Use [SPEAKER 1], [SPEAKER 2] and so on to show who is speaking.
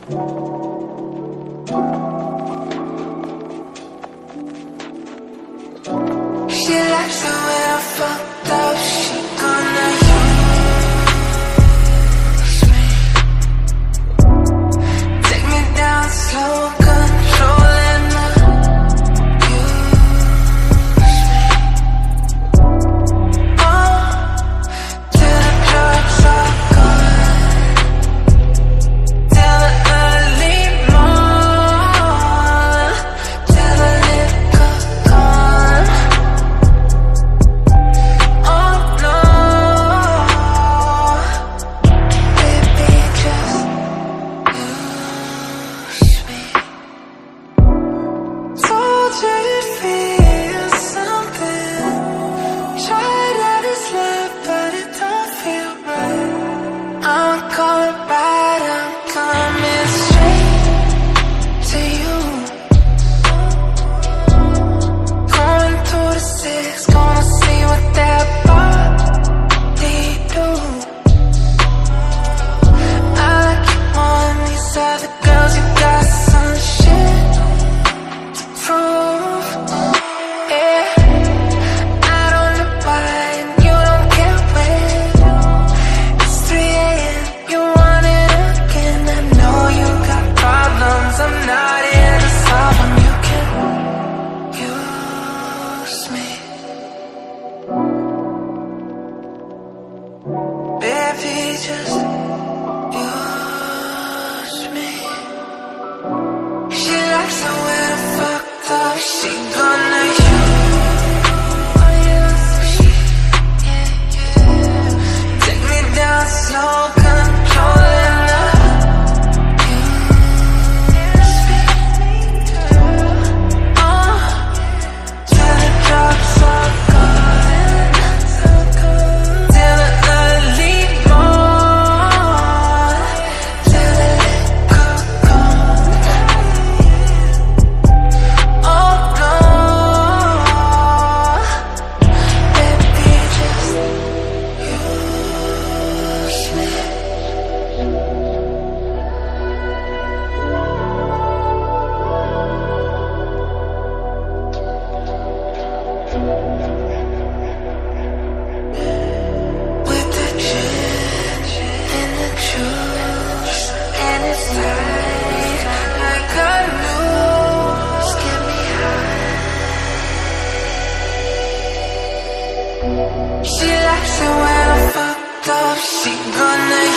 [SPEAKER 1] She likes it when I fucked up. She gonna use me. Take me down slow, controlling the use me. Oh, till the drugs are gone, till the early morn, till the liquor gone. Oh no, baby, just use me. Told you you'd feel something. Tried out his love, but it don't feel right. I'm coming right, I'm coming straight to you. Going through the six, gonna see what that body do. I like you more than these other girls. You got some shit to prove. Yeah, I don't know why, and you don't care when. It's 3 AM, you want it again. I know you got problems, I'm not here to solve them. You can use me. Baby, just use me. She likes it when I fucked up. She gonna use me. Take me down slow, controlling the use me. Oh, till the drugs are gone, till the early morn, till the liquor gone. Oh no, baby, just use me. With the gin and the juice, and it's tight like a noose. Get me high. She likes it when I fucked up. She gonna